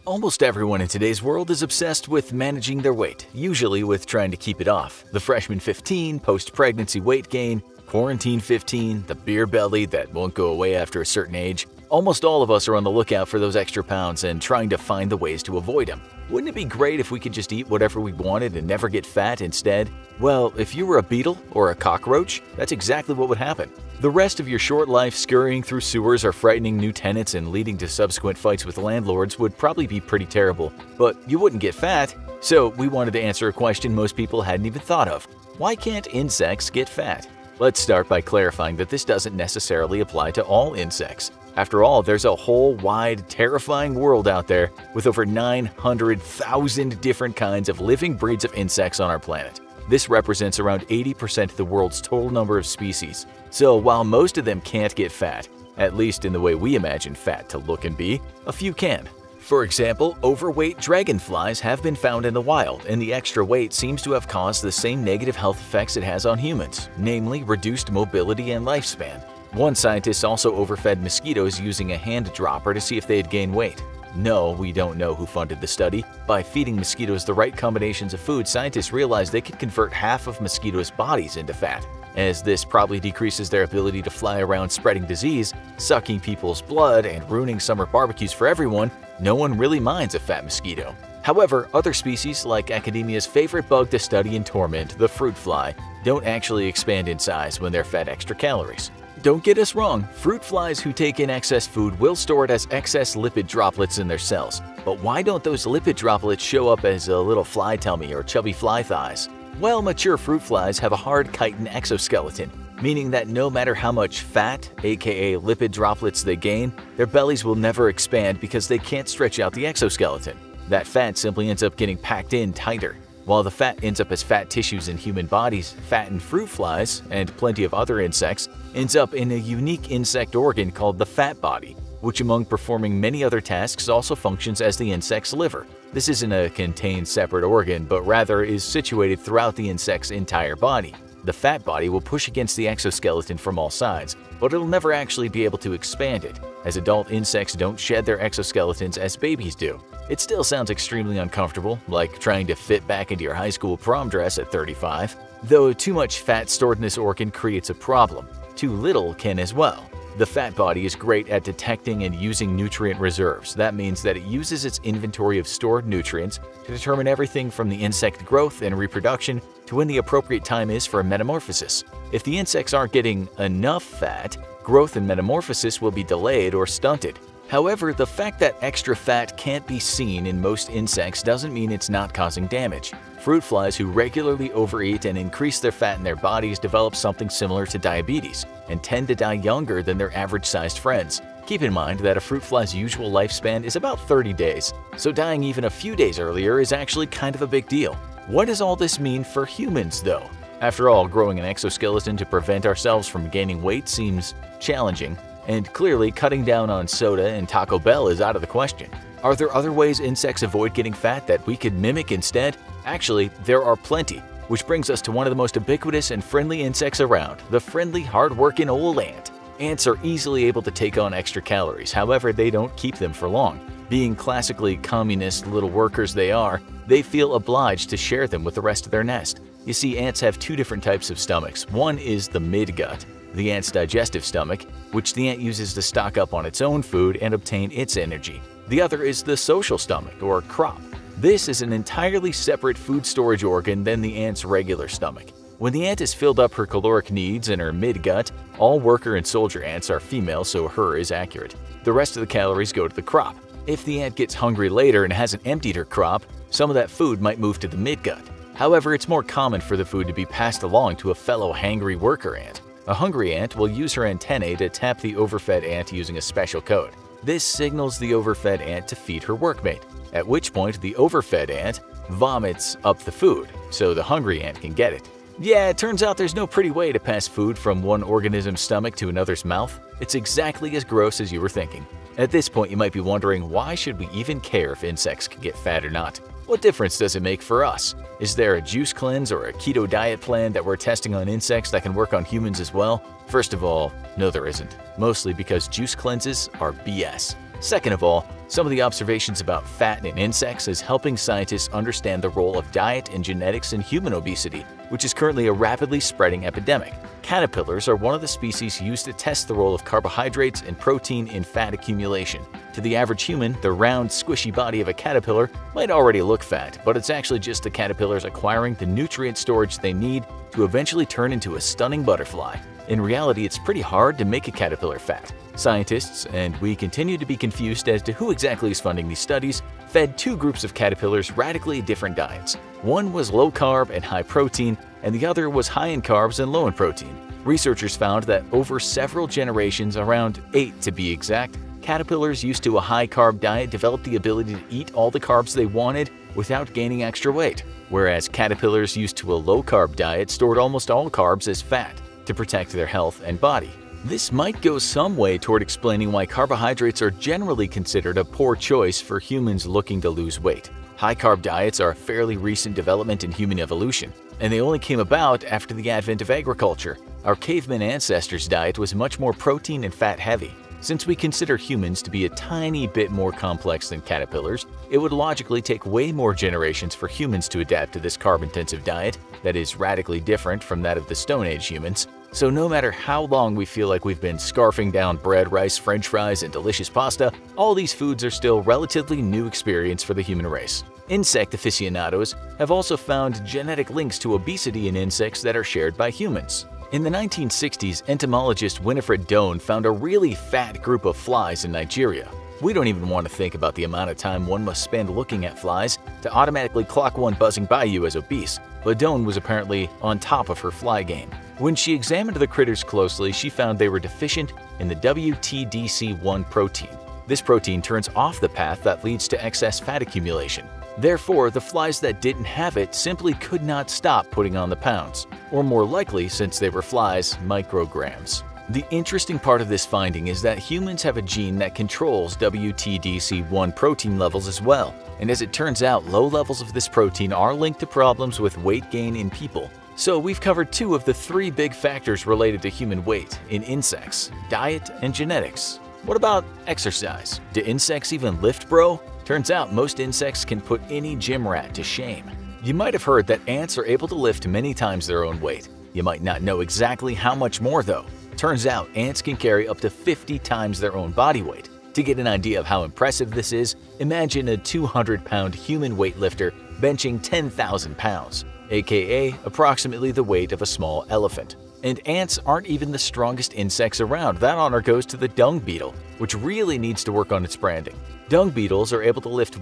Almost everyone in today's world is obsessed with managing their weight, usually with trying to keep it off. The freshman 15, post-pregnancy weight gain, quarantine 15, the beer belly that won't go away after a certain age. Almost all of us are on the lookout for those extra pounds and trying to find the ways to avoid them. Wouldn't it be great if we could just eat whatever we wanted and never get fat instead? Well, if you were a beetle or a cockroach, that's exactly what would happen. The rest of your short life scurrying through sewers or frightening new tenants and leading to subsequent fights with landlords would probably be pretty terrible, but you wouldn't get fat. So we wanted to answer a question most people hadn't even thought of. Why can't insects get fat? Let's start by clarifying that this doesn't necessarily apply to all insects. After all, there's a whole wide, terrifying world out there with over 900,000 different kinds of living breeds of insects on our planet. This represents around 80% of the world's total number of species. So while most of them can't get fat, at least in the way we imagine fat to look and be, a few can. For example, overweight dragonflies have been found in the wild, and the extra weight seems to have caused the same negative health effects it has on humans, namely reduced mobility and lifespan. One scientist also overfed mosquitoes using a hand dropper to see if they'd gain weight. No, we don't know who funded the study. By feeding mosquitoes the right combinations of food, scientists realized they could convert half of mosquitoes' bodies into fat. As this probably decreases their ability to fly around spreading disease, sucking people's blood, and ruining summer barbecues for everyone, no one really minds a fat mosquito. However, other species, like academia's favorite bug to study and torment, the fruit fly, don't actually expand in size when they're fed extra calories. Don't get us wrong, fruit flies who take in excess food will store it as excess lipid droplets in their cells. But why don't those lipid droplets show up as a little fly tummy or chubby fly thighs? Well, mature fruit flies have a hard chitin exoskeleton, meaning that no matter how much fat, aka lipid droplets, they gain, their bellies will never expand because they can't stretch out the exoskeleton. That fat simply ends up getting packed in tighter. While the fat ends up as fat tissues in human bodies, fat in fruit flies, and plenty of other insects, ends up in a unique insect organ called the fat body, which among performing many other tasks also functions as the insect's liver. This isn't a contained separate organ, but rather is situated throughout the insect's entire body. The fat body will push against the exoskeleton from all sides, but it'll never actually be able to expand it, as adult insects don't shed their exoskeletons as babies do. It still sounds extremely uncomfortable, like trying to fit back into your high school prom dress at 35. Though too much fat stored in this organ creates a problem, too little can as well. The fat body is great at detecting and using nutrient reserves. That means that it uses its inventory of stored nutrients to determine everything from the insect growth and reproduction to when the appropriate time is for a metamorphosis. If the insects aren't getting enough fat, growth and metamorphosis will be delayed or stunted. However, the fact that extra fat can't be seen in most insects doesn't mean it's not causing damage. Fruit flies who regularly overeat and increase their fat in their bodies develop something similar to diabetes and tend to die younger than their average-sized friends. Keep in mind that a fruit fly's usual lifespan is about 30 days, so dying even a few days earlier is actually kind of a big deal. What does all this mean for humans, though? After all, growing an exoskeleton to prevent ourselves from gaining weight seems challenging, and clearly cutting down on soda and Taco Bell is out of the question. Are there other ways insects avoid getting fat that we could mimic instead? Actually, there are plenty, which brings us to one of the most ubiquitous and friendly insects around, the friendly, hard-working old ant. Ants are easily able to take on extra calories, however, they don't keep them for long. Being classically communist little workers they are, they feel obliged to share them with the rest of their nest. You see, ants have two different types of stomachs. One is the midgut, the ant's digestive stomach, which the ant uses to stock up on its own food and obtain its energy. The other is the social stomach, or crop. This is an entirely separate food storage organ than the ant's regular stomach. When the ant has filled up her caloric needs in her midgut, all worker and soldier ants are female, so her is accurate. The rest of the calories go to the crop. If the ant gets hungry later and hasn't emptied her crop, some of that food might move to the midgut. However, it's more common for the food to be passed along to a fellow hangry worker ant. A hungry ant will use her antennae to tap the overfed ant using a special code. This signals the overfed ant to feed her workmate, at which point the overfed ant vomits up the food, so the hungry ant can get it. Yeah, it turns out there's no pretty way to pass food from one organism's stomach to another's mouth. It's exactly as gross as you were thinking. At this point, you might be wondering, why should we even care if insects can get fat or not? What difference does it make for us? Is there a juice cleanse or a keto diet plan that we're testing on insects that can work on humans as well? First of all, no there isn't, mostly because juice cleanses are BS. Second of all, some of the observations about fat in insects is helping scientists understand the role of diet and genetics in human obesity, which is currently a rapidly spreading epidemic. Caterpillars are one of the species used to test the role of carbohydrates and protein in fat accumulation. To the average human, the round, squishy body of a caterpillar might already look fat, but it's actually just the caterpillars acquiring the nutrient storage they need to eventually turn into a stunning butterfly. In reality, it's pretty hard to make a caterpillar fat. Scientists, and we continue to be confused as to who exactly is funding these studies, fed two groups of caterpillars radically different diets. One was low-carb and high-protein, and the other was high in carbs and low in protein. Researchers found that over several generations, around 8 to be exact, caterpillars used to a high-carb diet developed the ability to eat all the carbs they wanted without gaining extra weight, whereas caterpillars used to a low-carb diet stored almost all carbs as fat to protect their health and body. This might go some way toward explaining why carbohydrates are generally considered a poor choice for humans looking to lose weight. High-carb diets are a fairly recent development in human evolution, and they only came about after the advent of agriculture. Our caveman ancestors' diet was much more protein and fat-heavy. Since we consider humans to be a tiny bit more complex than caterpillars, it would logically take way more generations for humans to adapt to this carb-intensive diet that is radically different from that of the Stone Age humans. So no matter how long we feel like we've been scarfing down bread, rice, french fries, and delicious pasta, all these foods are still relatively new experience for the human race. Insect aficionados have also found genetic links to obesity in insects that are shared by humans. In the 1960s, entomologist Winifred Doane found a really fat group of flies in Nigeria. We don't even want to think about the amount of time one must spend looking at flies to automatically clock one buzzing by you as obese, but Doane was apparently on top of her fly game. When she examined the critters closely, she found they were deficient in the WTDC1 protein. This protein turns off the path that leads to excess fat accumulation. Therefore, the flies that didn't have it simply could not stop putting on the pounds, or more likely, since they were flies, micrograms. The interesting part of this finding is that humans have a gene that controls WTDC1 protein levels as well, and as it turns out, low levels of this protein are linked to problems with weight gain in people. So we've covered 2 of the 3 big factors related to human weight in insects: diet and genetics. What about exercise? Do insects even lift, bro? Turns out most insects can put any gym rat to shame. You might have heard that ants are able to lift many times their own weight. You might not know exactly how much more though. Turns out ants can carry up to 50 times their own body weight. To get an idea of how impressive this is, imagine a 200-pound human weightlifter benching 10,000 pounds, aka approximately the weight of a small elephant. And ants aren't even the strongest insects around. That honor goes to the dung beetle, which really needs to work on its branding. Dung beetles are able to lift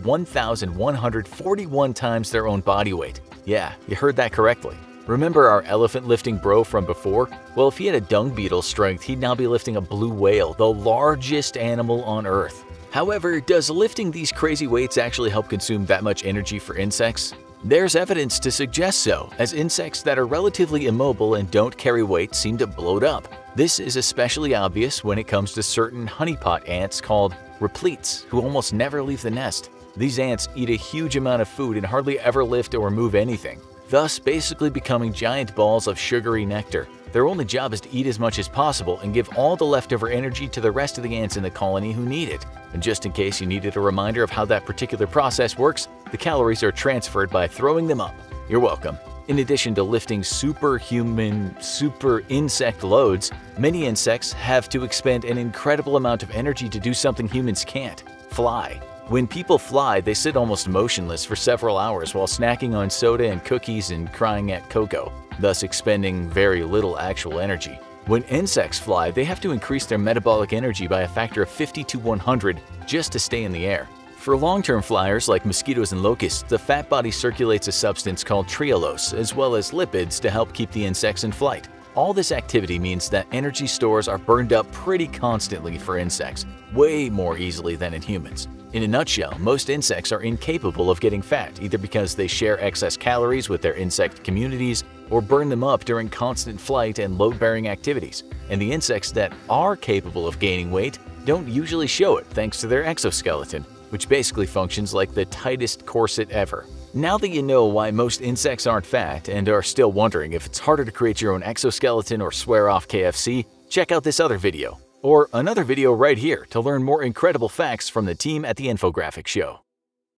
1,141 times their own body weight. Yeah, you heard that correctly. Remember our elephant lifting bro from before? Well, if he had a dung beetle strength, he'd now be lifting a blue whale, the largest animal on Earth. However, does lifting these crazy weights actually help consume that much energy for insects? There's evidence to suggest so, as insects that are relatively immobile and don't carry weight seem to bloat up. This is especially obvious when it comes to certain honeypot ants called repletes, who almost never leave the nest. These ants eat a huge amount of food and hardly ever lift or move anything, thus basically becoming giant balls of sugary nectar. Their only job is to eat as much as possible and give all the leftover energy to the rest of the ants in the colony who need it. And just in case you needed a reminder of how that particular process works, the calories are transferred by throwing them up. You're welcome. In addition to lifting superhuman, super insect loads, many insects have to expend an incredible amount of energy to do something humans can't: fly. When people fly, they sit almost motionless for several hours while snacking on soda and cookies and crying at cocoa, thus expending very little actual energy. When insects fly, they have to increase their metabolic energy by a factor of 50 to 100 just to stay in the air. For long-term flyers like mosquitoes and locusts, the fat body circulates a substance called trehalose, as well as lipids to help keep the insects in flight. All this activity means that energy stores are burned up pretty constantly for insects, way more easily than in humans. In a nutshell, most insects are incapable of getting fat, either because they share excess calories with their insect communities or burn them up during constant flight and load-bearing activities. And the insects that are capable of gaining weight don't usually show it thanks to their exoskeleton, which basically functions like the tightest corset ever. Now that you know why most insects aren't fat and are still wondering if it's harder to create your own exoskeleton or swear off KFC, check out this other video. Or another video right here to learn more incredible facts from the team at the Infographics Show.